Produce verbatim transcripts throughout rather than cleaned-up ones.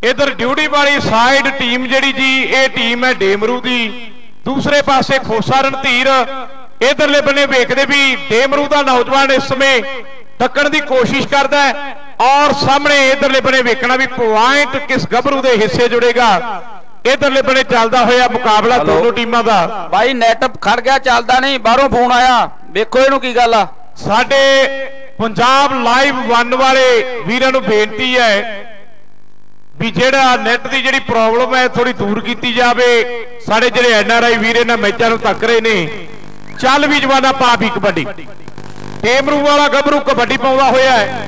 इधर ड्यूटी वाली side team जिहड़ी जी ये टीम है डेमरू की, दूसरे पासे खोसा रणधीर। इधरले बने वेखदे भी डेमरू का नौजवान इस समय टक्कण की कोशिश करता है, और सामने इधरले बने वेखना भी पॉइंट किस गभरू के हिस्से जुड़ेगा। इधरले बने चलता होया मुकाबला दोनों टीमों का। भाई नेट खड़ गया, चलता नहीं, बाहरों फोन आया, वेखो इहनूं की गल आ। साडे पंजाब लाइव वन वाले वीरां नूं बेनती है भी जेड़ा नेट की जिहड़ी प्रॉब्लम है थोड़ी दूर की जाए। साडे जिहड़े एन आर आई वीर इन्हां मैचां नूं तक रहे ने। चल भी जवाना पा भी कबड्डी, डेमरू वाला गभरू कबड्डी पाउंदा होया है।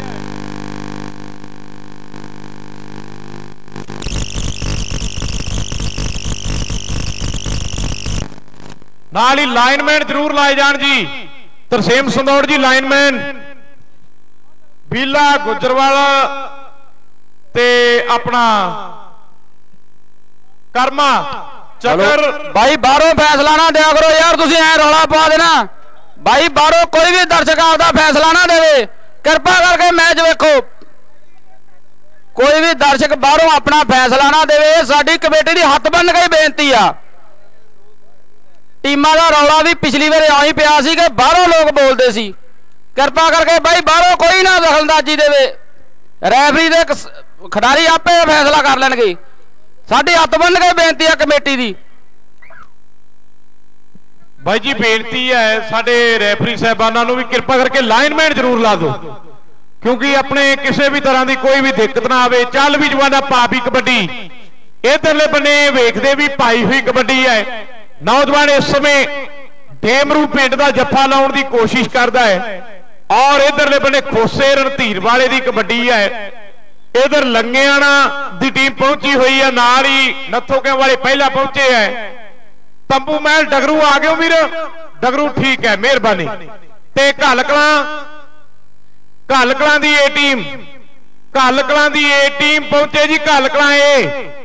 नाल ही लाइनमैन जरूर लाए जान जी। तरसेम संदौड़ जी लाइनमैन, बीला गुजरवाला ते अपना कर्मा चक्कर। भाई बाहरों फैसला ना दिया करो यार, तुसीं ऐ रौला पा देना। भाई बाहरों कोई भी दर्शक आपदा फैसला ना देवे, कृपा करके मैच वेखो। कोई भी दर्शक बाहरों अपना फैसला ना देवे, साडी कमेटी दी हत्थ बन के बेनती आ। टीमां दा रौला भी पिछली बार आई पिया सी कि बाहरों लोग बोलते सी, कृपा करके भाई बाहरों कोई ना दखलंदाजी देवे। रैफरी दे खिडारी आपे फैसला कर लैणगे। साडी हत्थ बन के बेनती है कमेटी दी। भाई जी बेनती है साडे रैफरी साहबानां नूं भी कृपा करके लाइनमैन जरूर ला दो, क्योंकि अपने किसी भी तरह की कोई भी दिक्कत ना आवे। चल भी जवाना पा भी कबड्डी, इधरले बने वेखदे भी पाई हुई कबड्डी है। नौजवान इस समय डेमरू पिंड का जफा लाउण की कोशिश करता है, और इधरले बने खोसे रणधीर वाले की कबड्डी है। इधर लंगेआना की टीम पहुंची हुई है, नाल ही नथोके वाले पहला पहुंचे है। तंबू महल डगरू आ गए वीर, डगरू ठीक है, मेहरबानी। ते घल कलां, घल कलां दी ए टीम, घल कलां दी ए टीम पहुंचे जी। घल कलां ए,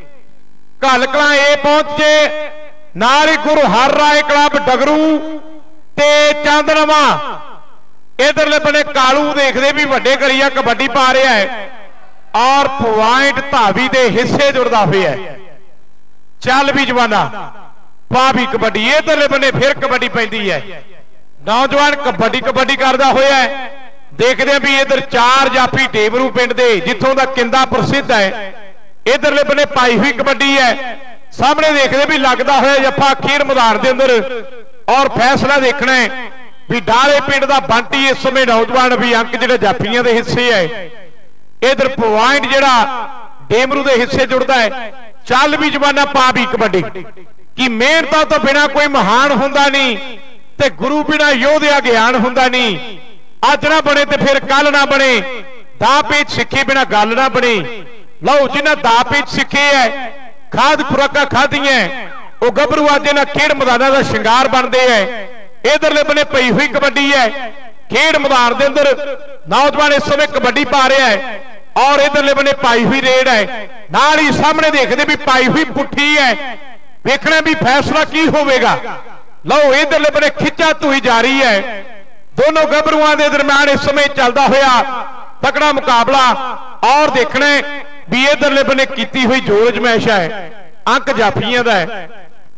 घल कलां ए पहुंचे, नाल ही गुरु हर राय क्लब डगरू ते चांदनवा। इधरले बने कालू देखते भी वड्डे कलिया कबड्डी पा रहा है, और पॉइंट धावी के हिस्से जुड़ता हुआ है। चल भी जवाना पा भी कबड्डी, इधरले बने फिर कबड्डी पैंदी है। नौजवान कबड्डी कबड्डी करता हुआ है। देखते हैं भी इधर चार जाफी डेमरू पिंड दे जिथों का किंदा प्रसिद्ध है, इधरले बने पाई हुई कबड्डी है। सामने देखते भी लगता हुआ जफा अखीर मैदान के अंदर, और फैसला देखना है भी डाले पिंड का बंटी इस समय नौजवान भी अंक जो जाफियां के हिस्से है। इधर पॉइंट जड़ा डेमरू के हिस्से जुड़ता है। चल भी जवाना पा भी कबड्डी कि मेहनत तो बिना कोई महान होंदा नहीं, ते गुरु बिना योधिया ज्ञान होंदा नहीं। अज ना बने तो फिर कल ना बने, दा पेच सिखे बिना गल ना बने। लो जिन्हें दा पेच सिखे है, खाद खुराक खादी है, वह गभरू अज इन्हां खेड मैदान का शिंगार बनते हैं। इधरले बने पई हुई कबड्डी है, खेड मैदान के अंदर नौजवान इस समय कबड्डी पा रहा है, और इधरले बने पाई हुई रेड है। नाल ही सामने देखते भी पाई हुई पुट्ठी है, देखना भी फैसला की होगा। लो इधरले बने खिंचा धुई जारी है। दोनों गभरुआं के दरम्यान इस समय चलता हुआ तगड़ा मुकाबला, और देखना भी इधरले बने की हुई जोर जमैश है, अंक जाफियां का है।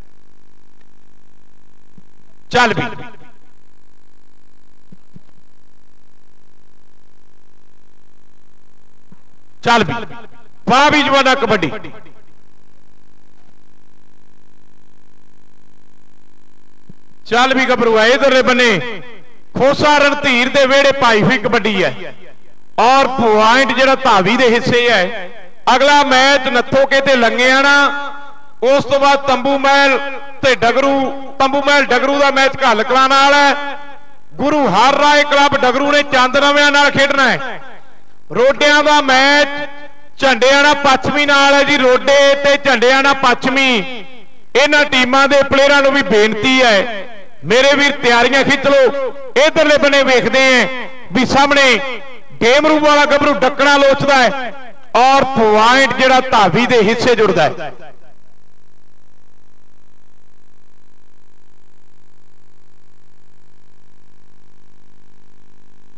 चल भी चल भी पा भी जवाना कबड्डी, चल भी गभरू है। इधरले बने खोसा रणधीर दे वेड़े पाई हुई कबड्डी है, और पॉइंट जरा धावी दे हिस्से है। अगला मैच नथोके ते लंगेआना, उस तो बाद तंबू महल ते डगरू। तंबू महल डगरू का मैच घल कलां नाल है। गुरु हर राय क्लब डगरू ने चांदनव्या नाल खेडना है। रोडियां का मैच झंडेआना पच्छमी नाल है जी। रोडे ते झंडेआना पच्छमी, इन्हां टीमां दे प्लेयरां नूं भी बेनती है मेरे वीर तैयारियां खिंच लो। इधरले बने वेखते हैं भी सामने डेमरू वाला गभरू डकना लोचदा है, और पॉइंट जिहड़ा धावी दे हिस्से जुड़दा है।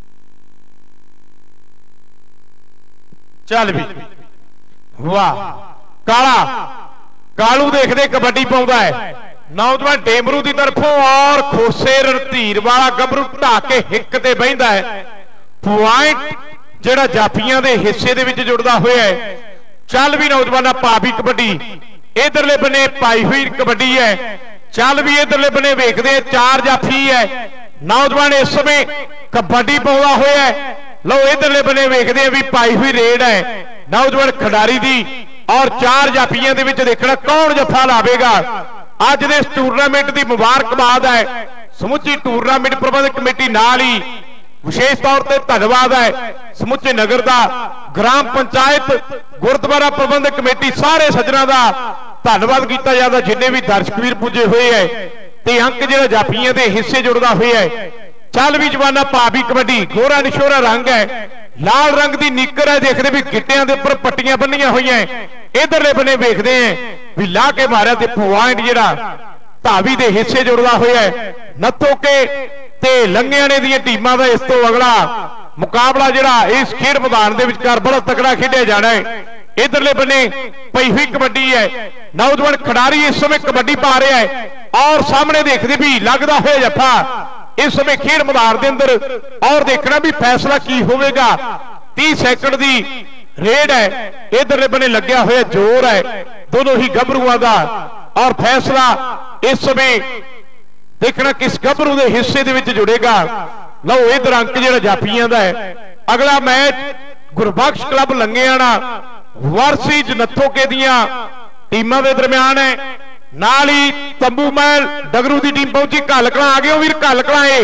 चल भी वाह काला कालू देखते कबड्डी पाउंदा है नौजवान डेमरू की तरफों और खोसे रणधीर वाला गबरू ढा के हिक ते बहिंदा है पॉइंट जिहड़ा जाफियां दे हिस्से दे विच जुड़दा होया है। चल भी नौजवाना भावी कबड्डी इधरले बने पाई हुई कबड्डी है। चल भी इधरले बने वेखदे चार जाफी है नौजवान इस समय कबड्डी पाउंदा होया है। लो इधरले बने वेखदे भी पाई हुई रेड है नौजवान खिडारी दी और चार जाफियां दे विच देखना कौन जफा लावेगा। अज दे इस टूरनामेंट की मुबारकबाद है समुची टूरनामेंट प्रबंधक कमेटी नाल ही विशेष तौर पर धन्यवाद है समुचे नगर का ग्राम पंचायत गुरुद्वारा प्रबंधक कमेटी सारे सज्जनों का धन्यवाद किया जाता जिन्हें भी दर्शक वीर पुजे हुए है ते अंक जो जाफियां के हिस्से जुड़ता हुआ है। चल भी जवाना भावी कबड्डी गोरा निशोरा रंग है लाल रंग की निकर है देखते भी गिट्टियां के उपर पट्टियां बनिया हुई है। इधरले बने वेखते हैं भी ला के मारा ते पॉइंट जिहड़ा धावी दे हिस्से जुड़दा होया है। नत्थो के ते लंघियाने दी टीमां दा इस तो अगला मुकाबला जिहड़ा इस खेड मैदान दे विचकार बड़ा तगड़ा खेडिया जाना है। इधरले बने पई हुई कबड्डी है नौजवान खिडारी इस समय कबड्डी पा रहा है और सामने देखते भी लगदा होया जफा इस समय खेड मैदान के अंदर और देखना भी फैसला की होवेगा। तीस सैकंड की रेड है इधरले बने लग्या होया जोर है दोनों ही गभरुआ का और फैसला इस समय देखना किस गभरू के हिस्से दे विच जुड़ेगा। लो इधर अंक जिहड़ा जाफियां दा है। अगला match Gurbakhsh club Langhiana versus Nathoke दियां टीमां दे दरम्यान है। नाल ही तंबू महल डगरू की टीम पहुंची घल कलां आ गए वीर घल कलां ए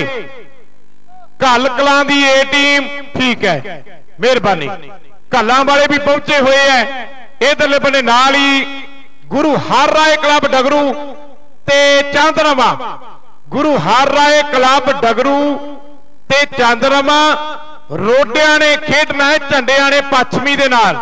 घल कलां दी ए टीम ठीक है मेहरबानी घलां वाले भी पहुंचे हुए हैं। इधरले बने नाल ही गुरु हर राय क्लब डगरू ते चांदरमा गुरु हर राय क्लब डगरू ते चांदरमा रोडिया ने खेडना है झंडियाने पश्चिमी दे नाल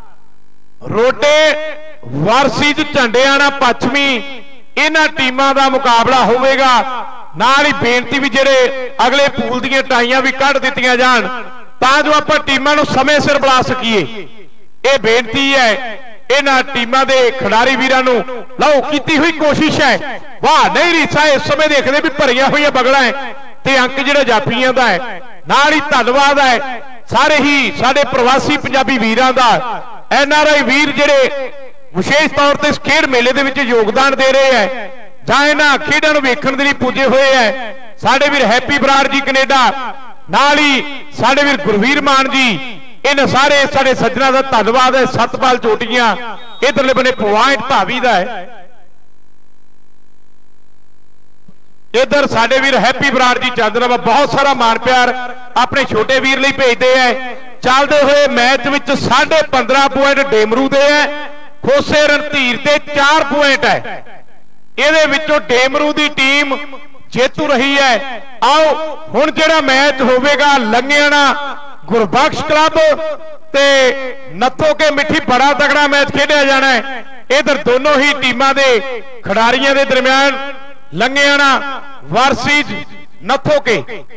रोडे वर्सेस झंडियाना पश्चिमी इन्हां टीमां दा मुकाबला होवेगा। नाल ही बेनती भी जेड़े अगले पूल दीयां टाइयां भी कढ़ दित्तियां जाण तां जो आपां टीमां नूं समय सिर बुला सकीए। यह बेनती है इन्हां टीमां दे खिडारी वीरां नूं लओ कीती हुई कोशिश है वाह नहीं रीसा इस समय देखदे भी भरिया हुई बगड़ा है ते अंक जिहड़ा जाफियां दा है। नाल ही धन्नवाद है सारे ही साडे प्रवासी पंजाबी वीरां दा एन आर आई वीर जिहड़े विशेष तौर पर इस खेड मेले दे विच योगदान दे रहे हैं जां इन्हां खेडां नूं वेखण दे लई पुजे हुए हैं। साडे वीर हैप्पी बराड़ जी कनेडा नाल ही साडे वीर गुरवीर मान जी इन सारे साडे सज्जनां दा धन्नवाद है। सतपाल चोटियां इधरले बने पॉइंट धावी दा है। इधर साडे वीर हैप्पी बराड़ जी चांदना बहुत सारा मान प्यार अपने छोटे वीर लई भेजते हैं। चलते हुए मैच विच साढ़े पंद्रह पॉइंट डेमरू दे है खोसे रणधीर ते चार पॉइंट है। इहदे विचों डेमरू दी टीम जेतू रही है। आओ हुण जिहड़ा मैच होवेगा लंघियाना गुरबख्श क्लब ते नत्थो के मिठी बड़ा तगड़ा मैच खेडिया जाना है। इधर दोनों ही टीमां दे खिडारियां दे दरम्यान लंघियाना वर्सेस नत्थो के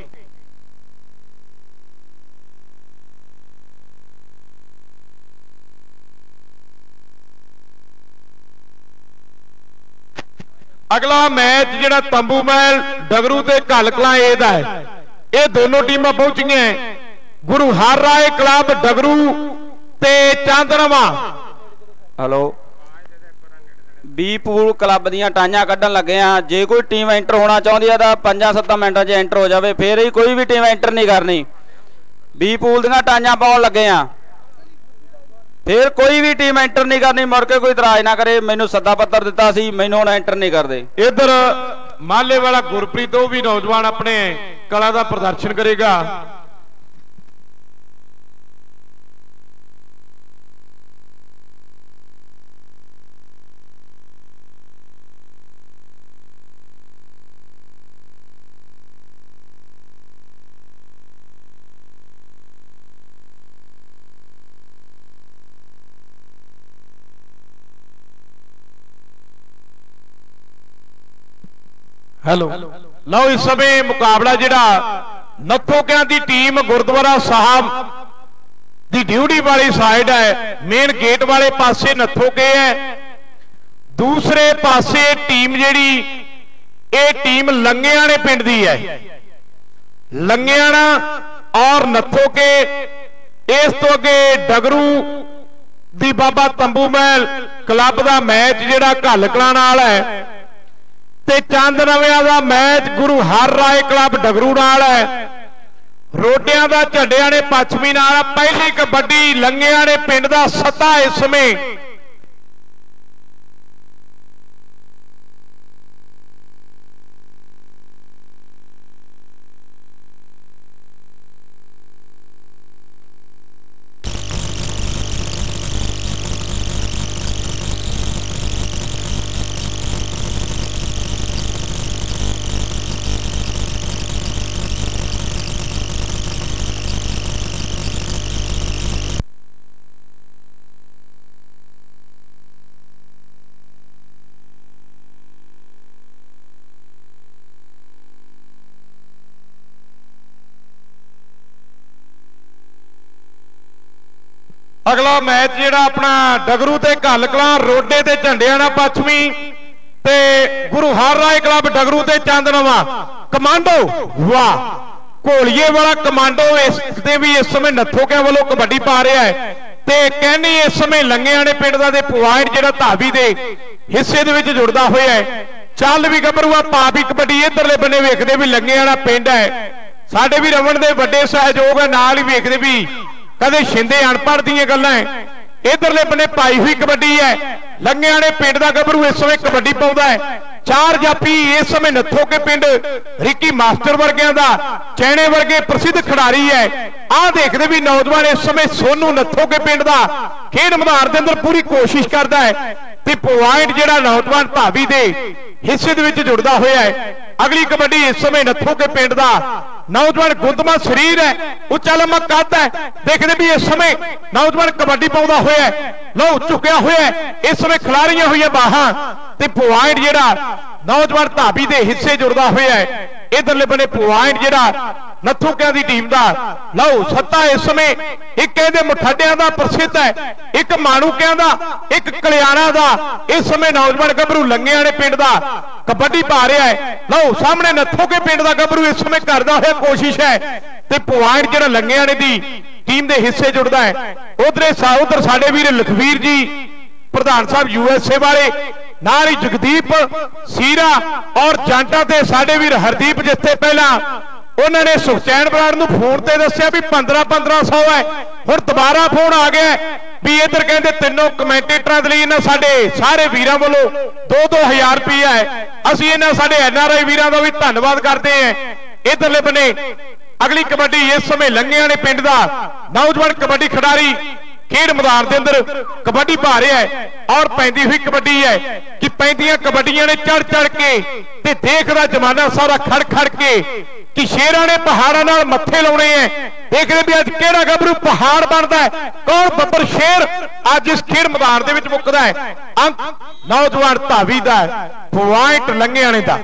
अगला मैच जिहड़ा तंबू महल डगरू ते घल कलां ए दा है। ये दोनों टीमां पहुंचियां हैं गुरु हर राय क्लब डगरू ते चांदरमा। हेलो बी पूल क्लब दियां टाइयां कड्ढन लगे हैं। जे कोई टीम एंटर होना चाहती है तो पंजा सत्तां मिनटां च एंटर हो जाए फिर ही कोई भी टीम एंटर नहीं करनी। बी पूल दियां टाइयां पाउण लगे हैं फिर कोई भी टीम एंटर नहीं करनी। मुड़ के कोई इतराज ना करे मैनू सद्दा पत्र दिता सी मैनू हुण एंटर नहीं करते। इधर माले वाला गुरप्रीत वो भी नौजवान अपने कला का प्रदर्शन करेगा। हेलो लो इस समय मुकाबला जिहड़ा नत्थोकियां दी टीम गुरुद्वारा साहब दी ड्यूटी वाली साइड है, मेन गेट वाले पासे नत्थो के है। दूसरे पासे टीम जिहड़ी ये टीम लंगियाणे पिंड दी है। लंगियाणा और नत्थो के, इस तो अगे डगरू दी बाबा तंबू महल क्लब का मैच जिहड़ा घल कलां नाल है ते चंद नविਆਂ ਦਾ मैच गुरु हर राय क्लब डगरू नाल है। रोटियां दा झंडियां ने पश्चिमी नाल। पहली कबड्डी लंगियाणे पिंड दा सत्ता इस समय अगला मैच जिहड़ा अपना डगरू ते घल कलां रोडे ते झंडियां ना पश्चिमी ते गुरु हर राय क्लब डगरू ते चंदनवा कमांडो। वाह, घोलिए वाला कमांडो इस ते भी इस समय नत्थोकियां वालों कबड्डी पा रहा है ते कहनी इस समय लंगियाणे पिंड दा ते पॉइंट जिहड़ा धावी दे हिस्से दे विच जुड़दा होया है। चल भी गबरूआ पा भी कबड्डी इधरले बन्ने वेखदे भी लंगियाणा पिंड है। साडे भी रमन दे वड्डे सहयोग है, नाल ही वेखदे भी कदे शिंदे अनपढ़ दी गल्लां है। इधरले बने पाई हुई कबड्डी है। लंगियाणे पिंड दा गबरू इस समय कबड्डी पाउंदा है। चार जाफी इस समय नत्थो के पिंड रिकी मास्टर वर्गियां दा चैने वर्गे प्रसिद्ध खिडारी है। आ देखदे भी नौजवान इस समय सोनू नत्थो के पिंड दा खेड मैदान दे अंदर पूरी कोशिश करदा है ते पॉइंट जिहड़ा नौजवान धावी दे हिस्से दे विच जुड़दा होया है। अगली कबड्डी इस समय नत्थो के पिंड दा नौजवान गुंदमा शरीर है, उच्चा लम्मा कद है। देखते भी इस समय नौजवान कबड्डी पाउंदा होया है, लो चुकिया होया है। इस समय खिलारियां हुई बाहां ते पॉइंट जिहड़ा नौजवान धाबी दे हिस्से जुड़दा होया है। इधरले बने पॉइंट जिहड़ा नत्थोकियां दी टीम दा लो सत्ता इस समय एक कहंदे मुठ्ठाडियां दा प्रसिद्ध है, एक माणूकियां दा, एक कलियाणा दा। इस समय नौजवान गभरू लंगियाणे पिंड दा कबड्डी पा रहा है। लो सामने नत्थो के पिंड दा गभरू इस समय करदा होया कोशिश है ते पॉइंट जिहड़ा लंगियाणे दी टीम दे हिस्से जुड़दा है। उधरे उधर साडे वीर लखवीर जी प्रधान साहब यूएसए वाले, नाल ही जगदीप सीरा और जांटा ते साडे वीर हरदीप जिथे पहला उन्होंने सुखचैन बराड़ नूं फोन ते दस्सिया भी पंद्रह पंद्रह सौ है। हुण दोबारा फोन आ गया भी इधर कहते तीनों कमेंटेटरां दे लई इन्हां साडे सारे वीरां वालों दो दो हजार रुपया है। असीं इन्हां साडे एन आर आई वीरां दा भी धन्नवाद करते हैं। इधरले बने अगली कबड्डी इस समय लंगियाणे पिंड दा नौजवान कबड्डी खिडारी खेड मैदान के अंदर कबड्डी पा रहा है और पैंदी हुई कबड्डी है कि पैंदियां कबड्डियां ने चढ़ चढ़ के ते देखदा जमाना सारा खड़ खड़ के कि शेरां ने पहाड़ां नाल मत्थे लाउणे हैं। देखदे भी अज किहड़ा गभरू पहाड़ बनदा है, कौन बब्बर शेर अज इस खेड मैदान दे विच मुकदा है। अंक नौजवान धावी दा, पॉइंट लंगियाणे दा।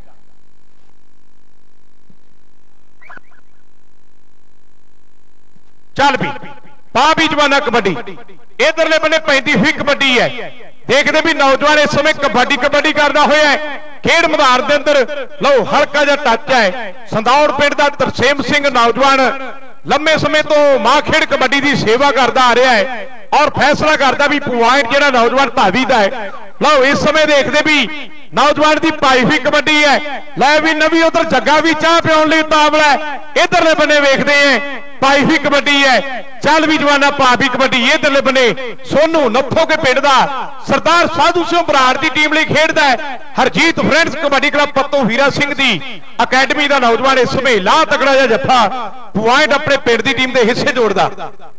चल भी पा भी जवाना कबड्डी इधरले बने पैंदी हुई कबड्डी है। देखते भी नौजवान इस समय कबड्डी कबड्डी करना होया है। खेड मैदान के अंदर लो हल्का जा टच है। संदौड़ पिंड दा तरसेम सिंह नौजवान लंबे समय तो मां खेड कबड्डी की सेवा करता आ रहा है और फैसला करता भी पॉइंट जिहड़ा नौजवान धावी दा है। लो इस समय देखते भी नौजवान की पाई हुई कबड्डी है। लै भी नवी उधर जग्गा भी चाह पियाउण लई उतावला है। इधरले बने वेखदे हैं पाई हुई कबड्डी है। चल भी जवाना पा भी कबड्डी इधरले बने सोनू नत्थो के पिंड दा सरदार साधु सिंह बराड़ की टीम लई खेडदा है। हरजीत फ्रेंड्स कबड्डी क्लब पत्तो हीरा सिंह दी अकैडमी का नौजवान इस समय ला तगड़ा जा जफा पॉइंट अपने पिंड की टीम के हिस्से जोड़दा।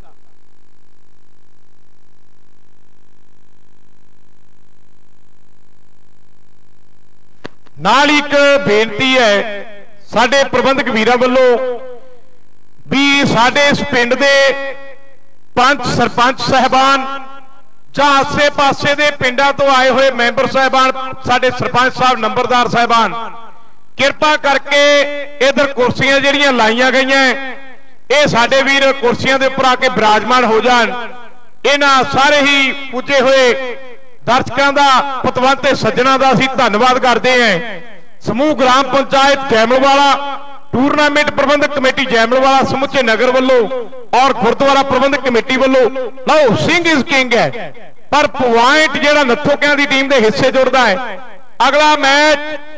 नाल एक बेनती है साडे प्रबंधक वीरां वल्लों भी साडे इस पिंड दे पंच सरपंच साहबान जां आसे पासे दे पिंडां तो आए हुए मैंबर साहबान, साडे सरपंच साहब नंबरदार साहबान, किरपा करके इधर कुर्सियां जिहड़ियां लाइयां गईयां ये साडे वीर कुर्सियां दे उपर आके विराजमान हो जान। इन्हां सारे ही पूजे हुए दर्शकों का पतवंत सज्जणों का असीं धन्नवाद करते हैं। समूह ग्राम पंचायत जैमलवाला, टूरनामेंट प्रबंधक कमेटी जैमलवाला समुचे नगर वालों और गुरुद्वारा प्रबंधक कमेटी वालों। लो सिंह इज किंग है, पर पॉइंट जिहड़ा नत्थोकियां दी टीम के हिस्से जुड़ता है। अगला मैच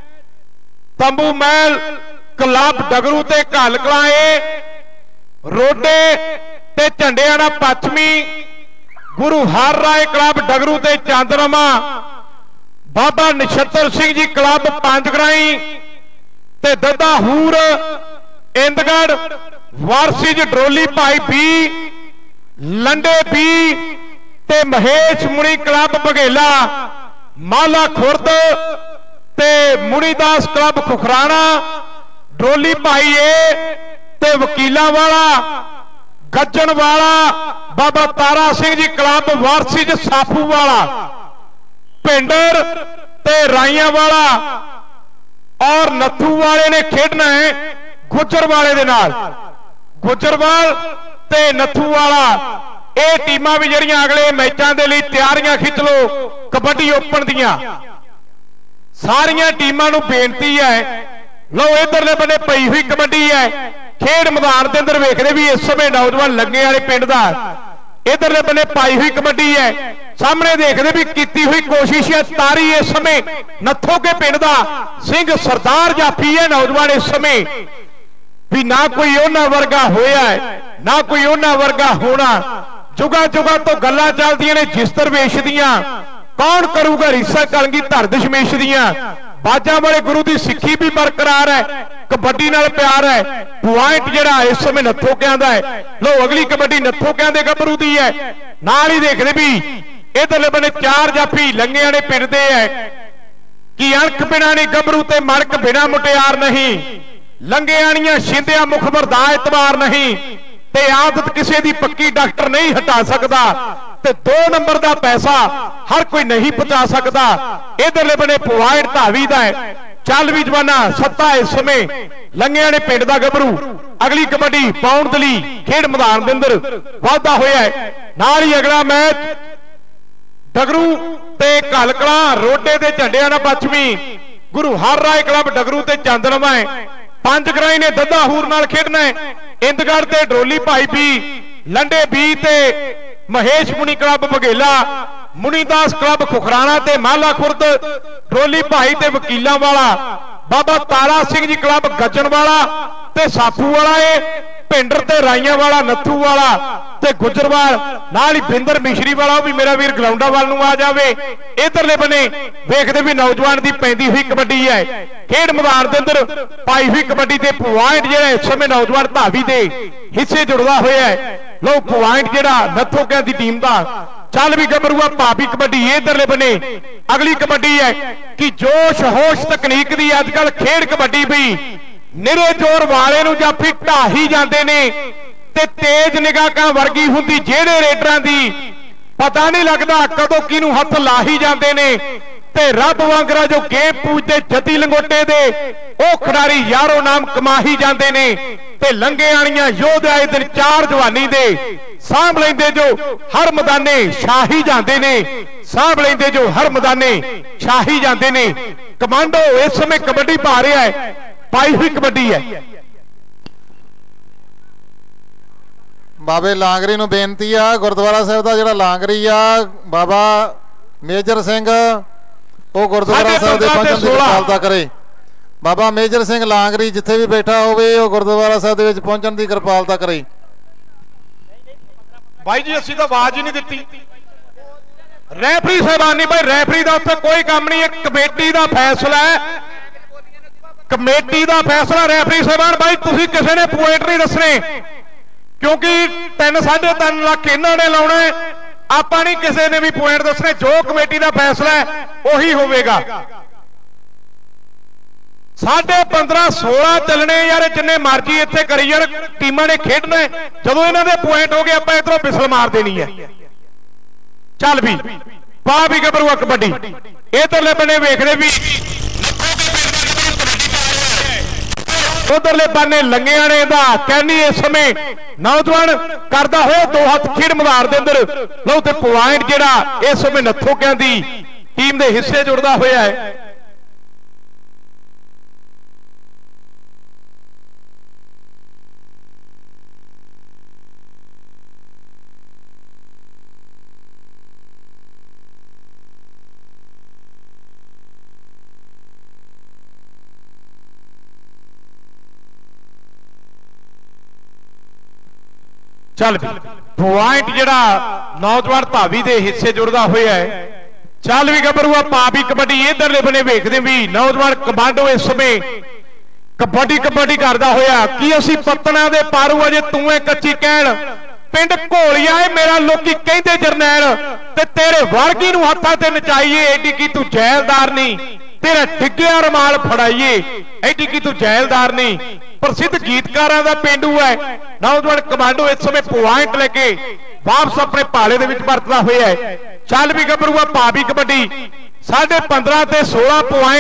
तंबू महल क्लब डगरू ते घल कलां, रोडे ते झंडियाना पश्चिमी गुरु हर राय क्लब डगरू ते चांदरमा, बाबा नछत्र सिंह जी क्लब पंजगराई ते दद्दा हूर इंदगढ़, वारसी ड्रोली भाई बी लंडे बी ते महेश मुनी क्लब बघेला, माला खुर्द ते मुनीदास क्लब खुखराना, ड्रोली भाई ए ते Vakilawala Gajjanwala, Baba Tara Singh ji club वारसी साफू वाला, पिंडर ते राइया वाला और नथू वाले ने खेडना है गुजर वाले दे नाल। गुजरवाल ते नथू वाला ये टीमां भी जड़ियां अगले मैचों के लिए तैयारियां खिंच लो। कबड्डी ओपन दियां सारियां टीमां नूं बेनती है, लो इधरले बने पई हुई कबड्डी है। खेड मैदान के अंदर वेखदे भी इस समय नौजवान लंगे वाले पिंड का, इधरले बने पाई हुई कबड्डी है। सामने देखते भी की हुई कोशिश है तारी इस समय नथों के पिंड का सिंह सरदार जाफी है नौजवान इस समय भी ना कोई उन्हां वर्गा होया है ना कोई उन्हां वर्गा होना। जुगा जुगा तो गल्लां चलदियां ने जिस दरवेश दियां, कौन करूगा रीसा कलंगी धर दशमेश दियां। बाजा वाले गुरु की सिक्खी भी बरकरार है, कबड्डी नाल प्यार है। पॉइंट जिहड़ा इस समय नथोकियां दा है। लो अगली कबड्डी नथोकियां दे गभरू दी है। नाल ही देखदे भी इधरले बने चार जाफी लंगियां ने पिंडदे है कि अणख बिना नहीं गभरू ते मणक बिना मुटियार नहीं, लंगियाणियां शिंदिया मुखबर दा एतबार नहीं, ते आदत किसी दी पक्की डॉक्टर नहीं हटा सकता, ते दो नंबर का पैसा हर कोई नहीं पहुंचा सकता। इधरले बने पॉइंट धावी दा है। चल भी जवाना सत्ता इस समय लंगिया ने पिंड दा गभरू। अगली कबड्डी पौंदली खेड मैदान के अंदर वाधा होया है। नाल ही अगला मैच डगरू ते घल कलां रोडे ते झंडियाना पश्चिमी गुरु हर राय क्लब डगरू ते चांदरमा है। पंजगराई ने दद्दा हूर नाल खेडना है। इंदगढ़ ते ड्रोली भाई बी लंडे बी ते महेश मुनी क्लब बघेला, मुनीदास क्लब खुखराना ते माला खुर्द, ड्रोली भाई ते वकीला वाला, बाबा तारा सिंह जी क्लब गजन वाला ते साफू वाला है। पिंडर ते राइया वाला नथू वाला ते गुजरवाल नाल ही बिंदर मिश्री वाला भी मेरा वीर ग्राउंडा वाल नूं आ जावे। इधरले बने वेखदे भी नौजवान दी पैंदी हुई कबड्डी है। खेड मैदान के अंदर पाई हुई कबड्डी ते पॉइंट जिहड़ा इस समय नौजवान धावी दे हिस्से जुड़दा होया है। लो पॉइंट जिहड़ा नथोकियां दी टीम दा चल भी गभरूआ भाभी कबड्डी। इधरले बने अगली कबड्डी है कि जोश होश तकनीक दी अजकल खेड कबड्डी भी निरे जोर वाले नूं जाफी ढाही जांदे ने ते तेज निगाह वर्गी हुंदी जेड़े रेडरां दी पता नहीं लगदा कदों किनू हथ ला ही जांदे ने ते रब वांगरा जो गेम पूजदे जती लंगोटे दे ओ खिडारी यारो नाम कमा ही जांदे ने ते लंगे आलियां योधे आए दिन चार जवानी दे सांभ लेंदे जो हर मैदाने शाही जांदे ने सांभ लेंदे जो हर मैदाने शाही जांदे ने। कमांडो इस समय कबड्डी पा रहा है, पाई हुई कबड्डी है। बाबे लांगरी नूं बेनती आ गुरुद्वारा साहिब दा जिहड़ा लांगरी आ बाबा मेजर सिंह वो गुरुद्वारा साहिब दे पहुंचण दी किरपालता करे। बाबा मेजर सिंह लांगरी जिथे भी बैठा होवे वो गुरुद्वारा साहिब दे विच पहुंचण दी किरपालता करे। भाई जी असीं तां आवाज ही नहीं दित्ती। रैफरी साहबान नहीं भाई, रैफरी दा उत्थे कोई काम नहीं है, कमेटी दा फैसला है, कमेटी दा फैसला। रैफरी साहबान भाई तुसीं किसी ने पॉइंट नहीं दसने क्योंकि तीन साढ़े तीन लाख इन्हों ने लाना है, आप नहीं किसी ने भी पॉइंट दसने। जो कमेटी का फैसला है उही होगा। साढ़े पंद्रह सोलह चलने यार जिन्ने मर्जी इतने करी यार टीमां ने खेडना है। जो इन्हों के पॉइंट हो गए आप इधरों बिसल मार देनी है। चल भी पा भी गभरूआ कबड्डी। इधरले बने वेखने भी उधरले पाने लंगियाने का कहनी इस समय नौजवान करता हुआ दो हाथ खेड मैदान के अंदर लो तो पॉइंट जिहड़ा इस समय नत्थोकियां दी टीम के हिस्से जुड़ता हुआ है। चल भी पॉइंट जिहड़ा नौजवान धावी के हिस्से जुड़ता हुआ है। चल भी गबरूआ पा भी कबड्डी इधरले बने वेखदे भी नौजवान कमांडो इस समय कबड्डी कबड्डी करता होया कि असी पत्तना दे पारू अजे तूए कच्ची कहण पिंड घोलिया है मेरा लोकी कहंदे जरनैल ते तेरे वर्गी नूं हत्थां ते नचाईए एडी की तू जैलदार नहीं तेरा डिग्गिया रमाल फड़ाइए एडी की तू जैलदार नहीं। प्रसिद्ध गीतकारां दा पेंडू है नौजवान कमांडो इस समय पॉइंट लेके वापस अपने भाले दे विच परतदा होया है। चल भी गबरूआ पा भी कबड्डी साढ़े पंद्रह ते सोलह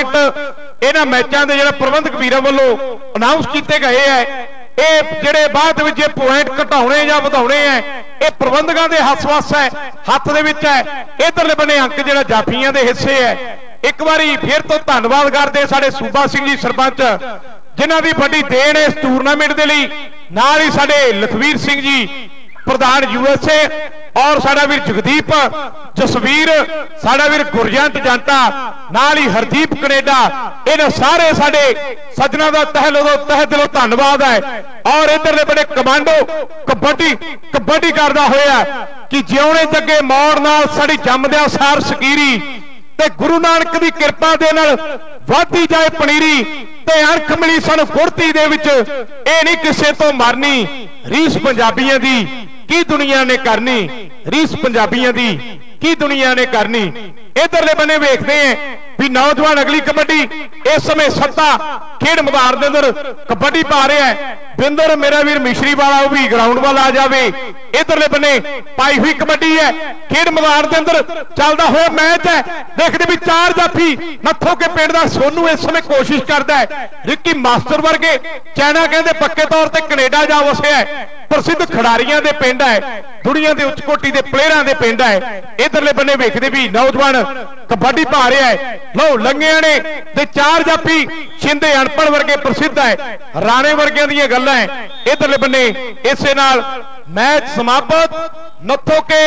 पॉइंट इन्हां मैचां दे जिहड़े प्रबंधक वीरां वल्लों अनाउंस कीते गए है। ये जिहड़े बाद विच जे पॉइंट घटाउणे जां वधाउणे है ये प्रबंधकां दे हੱਥ है हत्थ दे विच है। इधरले बने अंक जिहड़ा जाफियां दे हिस्से है। एक बारी फिर तो धन्नवाद करते साडे सूबा सिंह जी सरपंच जिन्हां दी वड्डी देन इस टूरनामेंट दे लई नाल ही साडे लखवीर सिंह जी प्रधान यूएसए और साडा वीर जगदीप जसवीर साडा वीर गुरजंत जंटा नाल ही हरदीप कनेडा इन्हां सारे साडे सज्जनां दा तहे दिलों तहे दिलों धन्नवाद है। और इधरले बड़े कमांडो कबड्डी कबड्डी करदा होया कि जिउणे जगे मौड़ नाल साडी जम्मदियां सार सकीरी ते गुरु नानक दी किरपा दे नाल वाधी जाए पनीरी ते अणख मिली सानू फुर्ती दे विच ए नहीं किसे तो मरनी रीस पंजाबियां दी की दुनिया ने करनी रीस पंजाबियां दी की दुनिया ने करनी। इधरले बने वेखते हैं भी नौजवान अगली कबड्डी इस समय सत्ता खेड मैदान के अंदर कबड्डी पा रहा है। बिंदर मेरा वीर मिश्री वाला वो भी ग्राउंड वाल आ जाए। इधरले बने पाई हुई कबड्डी है खेड मैदान के अंदर चलता हुआ मैच है। देखते भी चार जाफी नत्थों के पिंड का सोनू इस समय कोशिश करता है रिक्की मास्टर वर्गे चाइना कहते पक्के तौर पर कनेडा जा वसिया है। प्रसिद्ध खिडारियों के पिंड है दुनिया के उच्च कोटि के प्लेयरों के पिंड है। इधरले बने वेखते भी नौजवान कबड्डी पा रहा है। लो लंगिया ने ते चार जाफी शिंदे अनपढ़ वर्गे प्रसिद्ध है राणे वर्गिया दी गल्लां है। इधरले बने इसे नाल मैच समाप्त नत्थों के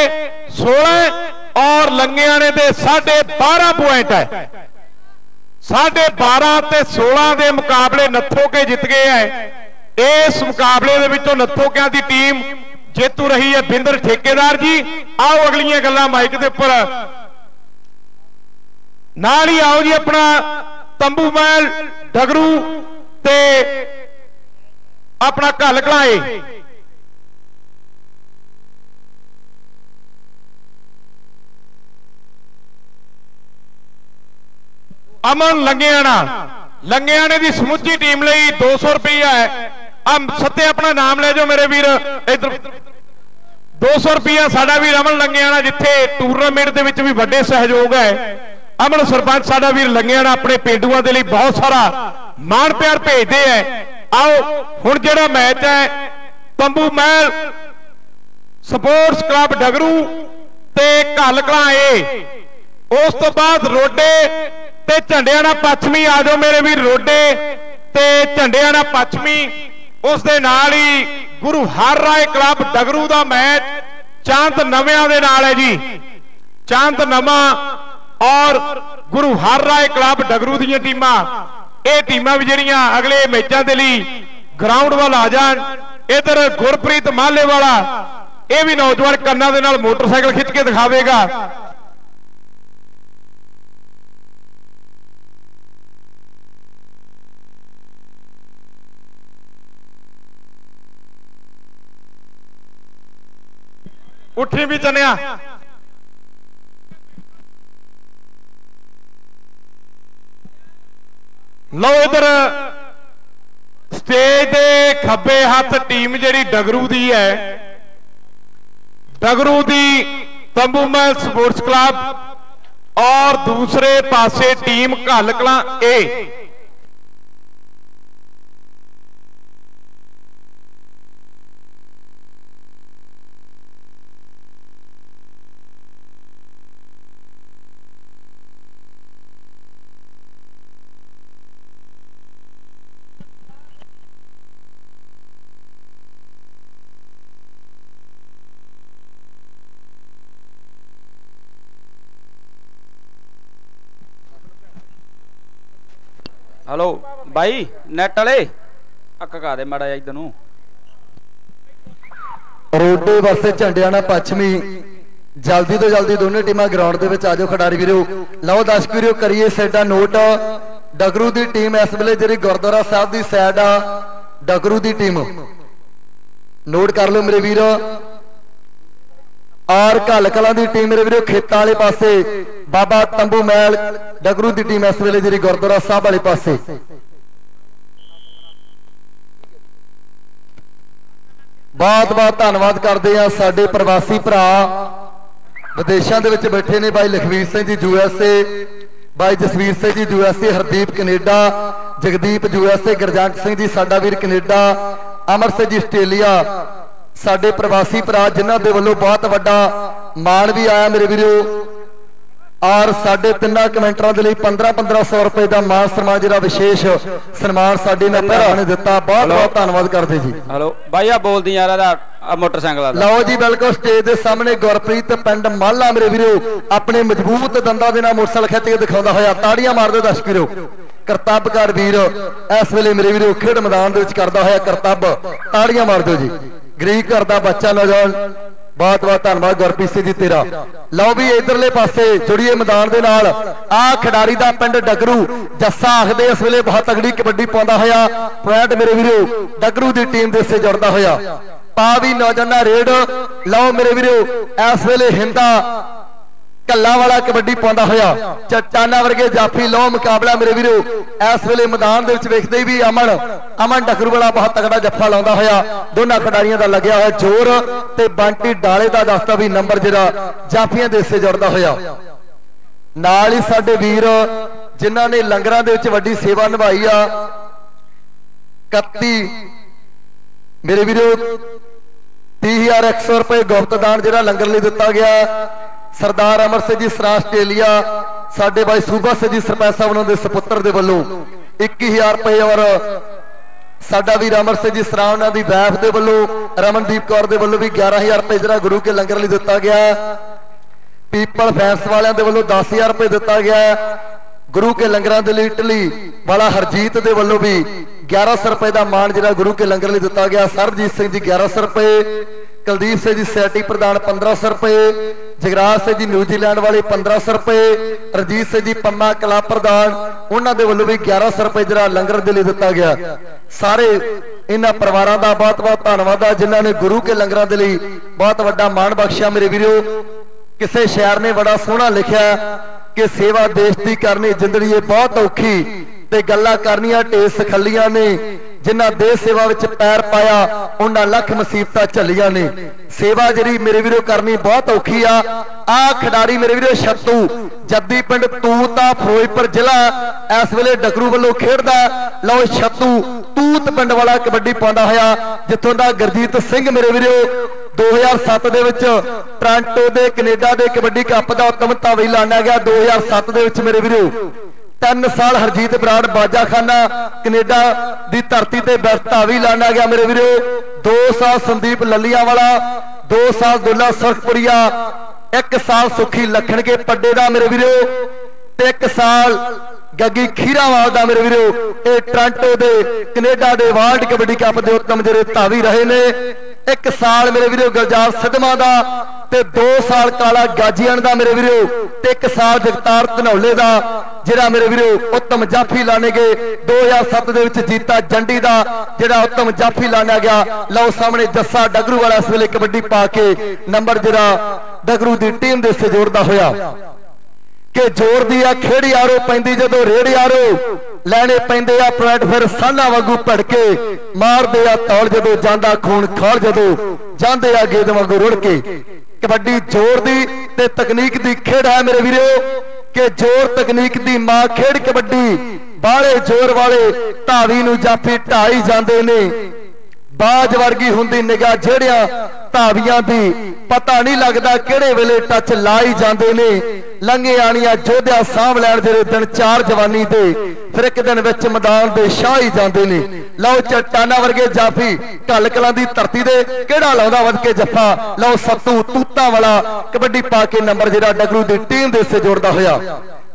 सोलह और लंगिया ने दे साढ़े बारह पॉइंट है। साढ़े बारह ते सोलह के मुकाबले नत्थों के जित गए है। इस मुकाबले दे विचों नत्थोकियां दी टीम जेतू रही है बिंदर ठेकेदार जी। आओ अगलियां गल्लां माइक दे उपर नाल ही आओ जी अपना तंबू महल डगरू ते अपना घल कलाए अमन लंगियाना लंगियाने की समुची टीम लई दो सौ रुपया है। हम सत्ते अपना नाम ले जाओ मेरे वीर इधर दो सौ रुपया साडा वीर अमन लंगियाना जिथे टूरनामेंट दे विच भी वड्डे सहयोग है। अमन सरपंच साडा वीर लंगियाना अपने पेंडुआं दे लई बहुत सारा मान प्यार भेजदे है। आओ हुण जिहड़ा मैच है तंबू महल स्पोर्ट्स क्लब डगरू ते घल कलाए उस तो बाद रोडे ते झंडियाना पश्चिमी आ जाओ मेरे वीर रोडे ते झंडियाना पश्चिमी उस दे नाल ही गुरु हर राय क्लब डगरू दा मैच चांद नवियां दे नाल है जी। चांद नवा और गुरु हर राय क्लब डगरू दी टीमां ये टीमां भी जिहड़ियां अगले मैचां दे लई ग्राउंड वाल आ जाण। इधर गुरप्रीत माले वाला ये भी नौजवान कन्ना दे नाल मोटरसाइकिल खिंच के दिखावेगा। उठी भी चनिया लो इधर स्टेज दे खब्बे हाथ टीम जिहड़ी डगरू दी है डगरू दी तंबू महल स्पोर्ट्स क्लब और दूसरे पासे टीम घल कलां ए हेलो भाई नैट वाले अक्का दे माड़ा इधर नूं रोडे वास्ते झंडियाना पश्चिमी जल्दी तो जल्दी दोनों टीमां ग्राउंड दे विच आ जाओ खिडारी वीरो। लो दर्शक वीरो करिए साडा नोट डगरू दी टीम इस वेले जिहड़ी गुरुद्वारा साहब दी साइड आ डगरू दी टीम नोट कर लो मेरे वीर। और घल कलां दी टीम मेरे वीरो खेतां वाले पासे बाबा तंबू महल डगरू दी टीम इस वेले जिहड़ी गुरुद्वारा साहब वाले पासे। बहुत बहुत धन्यवाद करते हैं साडे प्रवासी भरा विदेशों के विच बैठे ने भाई लखवीर सिंह जी यूएसए भाई Jasvir Singh ji USA Hardeep Canada Jagdeep USA Gurjant Singh ji साडा वीर कनेडा अमर सिंह जी आस्ट्रेलिया साडे प्रवासी भरा जिन्हां दे वल्लों बहुत वड्डा मान भी आया मेरे वीरो। और साढ़े तिना कमेंटरां दे लई पंद्रह पंद्रह सौ रुपए का मान सम्मान जिहड़ा विशेष सन्मान साडे ने भरा ने दिता बहुत बहुत धन्यवाद करते जी। हेलो भाई आ बोल दी यार मोटरसाइकिल लो जी बिल्कुल स्टेज के सामने गुरप्रीत पिंड माला मेरे वीरो अपने मजबूत दंदा दे नाल मोटरसाइकिल खिच के दिखाउंदा होया ताड़ियां मारदे दर्शक वीरो। करतबकार वीर इस वेले मेरे वीरो खेड मैदान दे विच करदा होया करतब ताड़ियां मार दो जी। गरीब घर दा बच्चा नौजवान बहुत बहुत धन्यवाद गुरप्रीत सिंह जी तेरा। लो भी इधरले पासे जुड़िए मैदान दे नाल आ खिडारी दा पिंड डगरू जस्सा आखदे इस वेले बहुत तगड़ी कबड्डी पाउंदा होया पॉइंट मेरे वीरो डगरू दी टीम दे से जुड़दा होया पा भी नौजवाना रेड। लो मेरे वीरो इस वेले हिंदा कल्ला वाला कबड्डी पाउंदा होया चट्टाना वर्गे जाफी लो मुकाबला मेरे वीरो इस वेले मैदान दे विच वेखदे भी अमन अमन डकरू वाला बहुत तगड़ा जफ्फा लाउंदा होया दोनों खिडारियों का लग्या होया जोर ते बंटी डाले का दसदा भी नंबर जिहड़ा जाफियां दे से जुड़दा होया। नाल ही साडे वीर जिन्हां ने लंगरां दे विच वड्डी सेवा निभाई आ इकत्ती मेरे वीरो तीह हजार एक सौ रुपए गुप्त दान जिहड़ा लंगर लई दिता गया सरदार अमर सिंह जी सरा आस्ट्रेलिया साडे भाई सूबा सिंह जी सरपंच साहब उन्होंने सपुत्र दे वल्लों इक्की हजार रुपए और साडा वीर अमर सिंह जी सरा उन्होंने दी वैफ दे वल्लों रमनदीप कौर दे वल्लों भी ग्यारह हजार रुपए जिहड़ा गुरु के लंगर लई दिता गया। पीपल फैंस वालियां दे वल्लों दस हजार रुपए दिता गया गुरु के लंगरां दे लई इटली वाला हरजीत दे वल्लों भी ग्यारह सौ रुपए का मान जिहड़ा गुरु के लंगर लई दिता गया। सरबजीत सिंह जी ग्यारह सौ रुपए कुलदीप सिंह जी सैटी प्रधान पंद्रह सौ रुपए जगराज सिंह जी न्यूजीलैंड वाले पंद्रह सौ रुपए रजीत सिंह जी पन्ना कला प्रधान उन्होंने वल्लों भी ग्यारह सौ रुपए जरा लंगर दे लई दिता गया। सारे इन्हां परिवारां दा बहुत बहुत धन्नवाद है जिन्हां ने गुरु के लंगरां दे लई बहुत वड्डा मान बख्शिया। मेरे वीरो किसी शायर ने बड़ा सोहना लिखिया कि सेवा देश की करनी जिंदगी है बहुत औखी ते गल्लां करनियां ढेर सखलियां ने जिन्हां देश सेवा विच पैर पाया उन्हां लख मुसीबतां झल्लियां ने। सेवा जिहड़ी मेरे वीरो करनी बहुत औखी आ। आ खिडारी मेरे वीरो छत्तू जद्दी पिंड तूता फिरोजपुर जिला इस वेले डकरू वालों खेडदा। लो छत्तू तूत पिंड वाला कबड्डी पाउंदा होया जिथों दा गुरजीत सिंह मेरे वीरो दो हजार सत्त दे विच टोरंटो दे कनेडा दे कबड्डी कप दा उत्तम धावी लाया गया। दो हजार सत्त दे विच मेरे वीरो तीन साल हरजीत बराड़ बाजाखाना कनेडा की धरती से बेस्ट धावी लाना गया मेरे वीरो। दो साल संदीप ललिया वाला दो साल दुल्ला सुरखपुरिया एक साल सुखी लखन के पड्डे का मेरे वीरो एक साल गग्गी खीरावाल का मेरे वीरो ये टोरंटो दे कनेडा दे वर्ल्ड कबड्डी कप के उत्तम ਜਿਹੜੇ धावी रहे ने। एक साल मेरे वीरो गुलजार सिद्धमा का ते दो साल काला गाजीआन का मेरे वीरो ते एक साल जगतार धनौले का जिहड़ा मेरे वीरो उत्तम जाफी लाने गए। दो हजार सत्त दे विच जीता जंडी का जिहड़ा उत्तम जाफी लाना गया। लो सामने जस्सा डगरू वाला इस वेले कबड्डी पा के नंबर जिहड़ा डगरू की टीम दे से जोड़दा होया कि जोर दी आ खेड़ यारो पैंदी जदों रेड़ यारो लैने पैंदे आ पॉइंट फिर साना वांगू भड़के मारदे आ तौल जदों जांदा खून खाल जदों जांदे आ गेंद वांगू रुड़ के। कबड्डी जोर दी ते तकनीक दी खेड़ है मेरे वीरो कि जोर तकनीक दी मां खेड़ कबड्डी बाले जोर वाले धावी नूं जाफी ढाई जांदे ने। बाज वर्गी हुंदी निगाह जेड़ियां धावियां दी पता नहीं लगता किहड़े वेले टच लाई जांदे ने। लंघे आनिया जोधिया साम लैण दे दिन चार जवानी दे फिर एक दिन विच मैदान दे शाह ही जांदे ने। लो चट्टाना वर्गे जाफी ढल कलां दी धरती दे किहड़ा लाउंदा वध के जफ्फा। लो सत्तू तूता वाला कबड्डी पा के नंबर जिहड़ा डगरू दी टीम दे से जोड़दा होया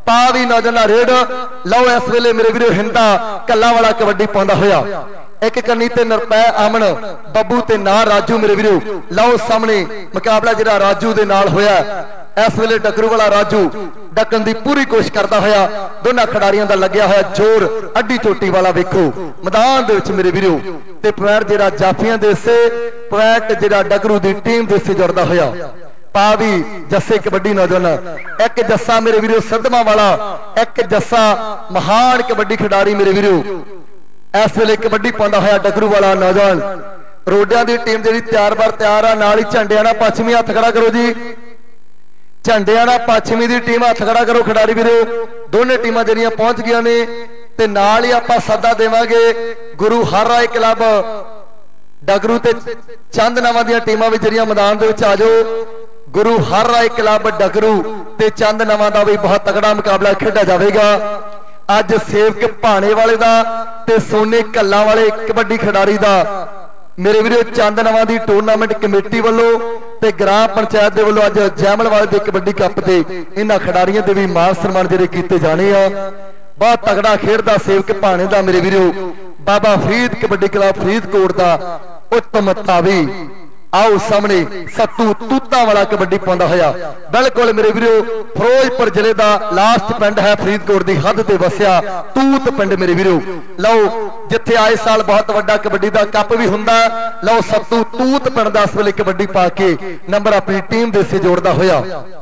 पा भी नौजवान रेड। लो इस वेले मेरे वीरो हिंदा कल्ला वाला कबड्डी पाਉਂਦਾ होया। एक कन्नी ते निरपै अमन बब्बू ते ना राजू मेरे वीरो। लो सामने मुकाबला जिहड़ा राजू दे नाल होया। इस वेले डकरू वाला राजू डकन की पूरी कोशिश करता होया। दोनों खिडारियों का लग्या होया जोर। अड्डी चोटी वाला वेखो मैदान दे विच मेरे वीरो ते पॉइंट जिहड़ा जाफियां दे से पॉइंट जिहड़ा डकरू की टीम दे से जुड़दा होया। पा भी जस्से कबड्डी नौजवान एक जस्सा मेरे वीरो सदमा वाला एक जस्सा महान कबड्डी खिडारी मेरे वीरो इस वेले कबड्डी पाਉਂਦਾ होया डकरू वाला नौजवान। रोडिया की टीम जी तैयार बार तैयार आ। नाल ही झंडियाना पश्चिमी हथ खड़ा करो जी। झंडियाना पश्चिमी की टीम हथ खड़ा करो खिडारी वीरो। दोनों टीमां ਜਿਹੜੀਆਂ पहुंच गई ने ते नाल ही आपां सदा देवांगे गुरु हर राय क्लब डगरू ते चंद नवां ਦੀਆਂ टीमां भी ਜਿਹੜੀਆਂ मैदान ਦੇ ਵਿੱਚ आ जाओ। गुरु हर राय क्लब डगरू ते चंद नवां दा भी बहुत तगड़ा मुकाबला खेडा जाएगा। अज सेवक भाणे वाले दा ते सोने कल्ला वाले कबड्डी खिडारी दा मेरे वीरो चंद नवां दी टूरनामेंट कमेटी वालों ते ग्राम पंचायत दे वालों अज जैमल वाले दे कबड्डी कप ते इन्हां खिडारियां दे भी मान सम्मान जिहड़े कीते जाने आ। बहुत तगड़ा खेडदा सेवक भाणे दा मेरे वीरो बाबा फरीद कबड्डी क्लब फरीदकोट दा उत्तम तावी। आओ सामने सत्तू तूता वाला कबड्डी पाਉਂਦਾ होया। बिल्कुल मेरे वीरो फिरोजपुर जिले का लास्ट पिंड है फरीदकोट की हद से वसिया तूत पिंड मेरे वीरो। लो जिथे आए साल बहुत वड्डा कबड्डी का कप भी हुंदा। लो सत्तू तूत पिंड दा इस वेले कबड्डी पा के नंबर अपनी टीम दे से जोड़दा होया।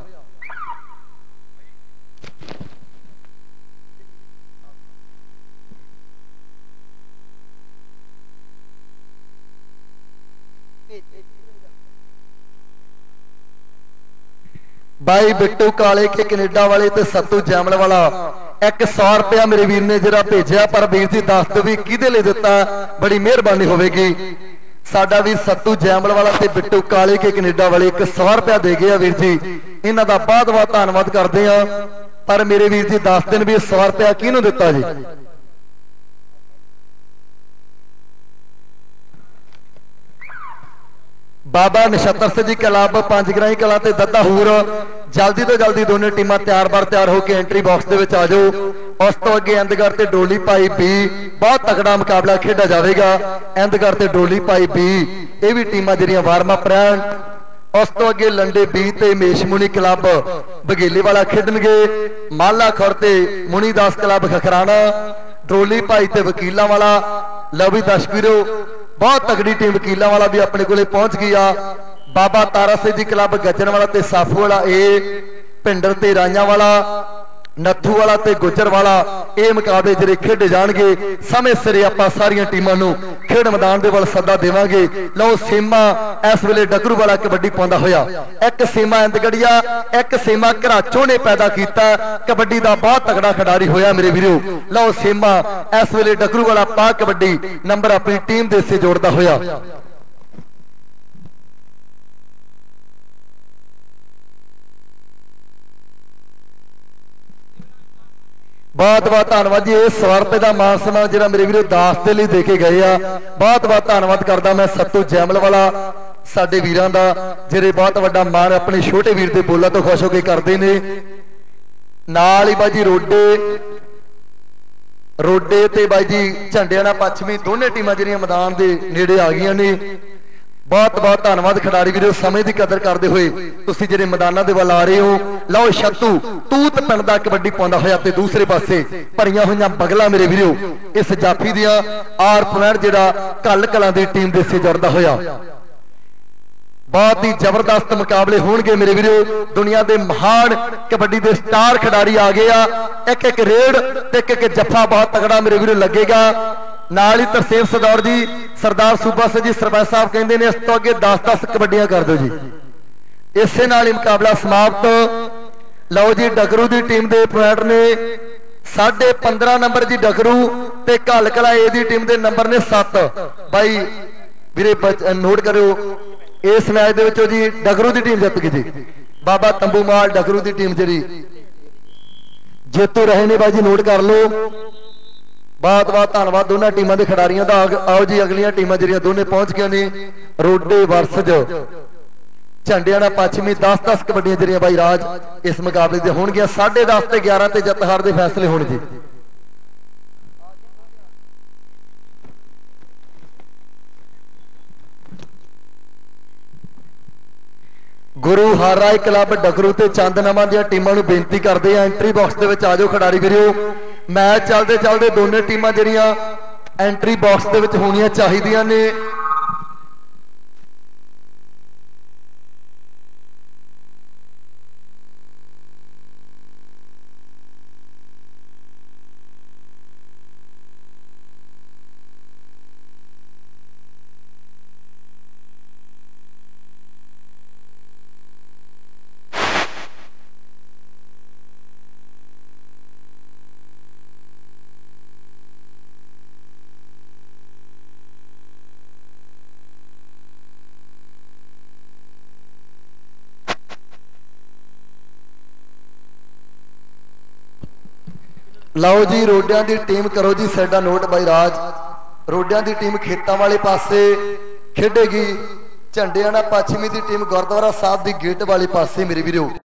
बाई बिट्टू काले के कनेडा वाले ते सत्तू जैमल वाला एक सौ रुपया मेरे वीर ने जरा भेजा पर वीर जी दस दो भी किहदे लई दिता बड़ी मेहरबानी होवेगी। साडा वीर सत्तू जैमल वाला ते बिट्टू काले के कनेडा वाले एक सौ रुपया दे गए वीर जी। इन्हां दा बहुत बहुत धन्नवाद करते हैं। पर मेरे वीर जी दस दिन भी सौ रुपया किहनूं दिता जी? बाबा नछत्तर सिंह जी क्लब पंजगराई कला ते दद्दा हूर जल्दी तो जल्दी दोनों टीमां तैयार बार तैयार होकर एंट्री बॉक्स के आ जाओ। उस तो अगे इंदगढ़ ते डोली पाई बी बहुत तगड़ा मुकाबला खेडा जाएगा। इंदगढ़ ते डोली पाई बी ये भी टीमां जिहड़ियां वार्म अप रहन। उस तो अगे लंडे बी ते मेश मुनी क्लब बघेली वाला खेडणगे। माला खुर ते मुनीदास क्लब खखराना डोली पाई ते वकीलों वाला लवी दशवीरो बहुत तगड़ी टीम वकीलों वाला भी अपने को पहुंच गया। बाबा तारा सिंह जी क्लब गजन वाला ते साफू वाला ए पिंडर ते राइया वाला नत्थू वाला ते गुजर वाला ये मुकाबले जिहड़े खेडे जाणगे समय सिरे आपां सारियां टीमां नूं खेड मैदान दे वल सदा देवांगे। लो सीमा इस वेले डकरू वाला कबड्डी पाਉਂਦਾ होया। एक सीमा इंदगड़िया एक सीमा घराचों ने पैदा किया कबड्डी का बहुत तगड़ा खिडारी होया मेरे वीरो। लो सीमा इस वेले डकरू वाला पा कबड्डी नंबर अपनी टीम दे से जोड़दा होया। बहुत बहुत धन्यवाद जी। सौ रुपए का मान सम्मान जो मेरे वीरों दास के लिए देके गए आ बहुत बहुत धन्यवाद करता मैं सत्तू जैमल वाला साडे वीरां दा जिहड़े बहुत वड्डा मान अपने छोटे वीर के बोलों तो खुश होकर करते हैं। नाल ही बाजी रोडे रोडे ते बाजी झंडियाना पश्चिमी दोनों टीमां जिहड़ियां मैदान के नेड़े आ गई ने। बहुत बहुत धन्यवाद खिडारी वीरों समय की कदर करते हुए तुसीं जिहड़े मैदानां दे वल आ रहे हो। लो छत्तू तूत पिंड दा कबड्डी पाਉਂਦਾ होया ते दूसरे पासे भरियां होईयां बगला मेरे वीरों इस जाफी दियां आर पॉइंट जिहड़ा कल कलां दी टीम दे से जुड़दा होया। बहुत ही जबरदस्त मुकाबले होणगे मेरे वीरों। दुनिया के महान कबड्डी के स्टार खिडारी आ गए आ। एक एक रेड ते एक एक जफा बहुत तगड़ा मेरे वीरों लगेगा। नाल ही तरसेम सदौर जी सरदार सूबा सिंह जी सरपंच साहब कहते हैं इस तो अगे दस दस कबड्डियां कर दो जी। इसे नाल ही मुकाबला समाप्त। लो जी डगरू की टीम के पॉइंट ने साढ़े पंद्रह नंबर जी डगरू ते घल कला ए दी टीम के नंबर ने सत्त। भाई वीरे नोट करो इस मैच दे विचों जी डगरू की टीम जित गई जी। बाबा तंबू माल डगरू की टीम जी जेतू रहे ने भाई जी नोट कर लो। बहुत बहुत धन्यवाद दोनों टीमों के खिडारियों का। आओ जी अगलियां टीमां जिहड़ियां दोनों पहुंच गई ने। रोडे वर्सज झंडियाना पश्चिमी दस दस कबड्डियां ਜਿਹੜੀਆਂ ਬਾਈ ਰਾਜ इस मुकाबले ਦੇ ਹੋਣਗੀਆਂ साढ़े दस ਤੇ ग्यारह ਤੇ ਜਿੱਤ ਹਾਰ ਦੇ फैसले ਹੋਣਗੇ। गुरु हरराय क्लब डगरू ते चंदनामा दी टीमां नूं बेनती करते हैं एंट्री बॉक्स दे विच आ जाओ खिडारी वीरो। मैच चलते चलते दोनों टीमां जिहड़ियां एंट्री बॉक्स दे विच होणियां चाहीदियां ने। ਲਓ जी रोडियां की टीम करो जी साडा नोट बाई राज। रोडियां की टीम खेतों वाले पासे खेडेगी, झंडियाना पश्चिमी की टीम गुरुद्वारा साहब की गेट वाले पासे मेरे वीरो।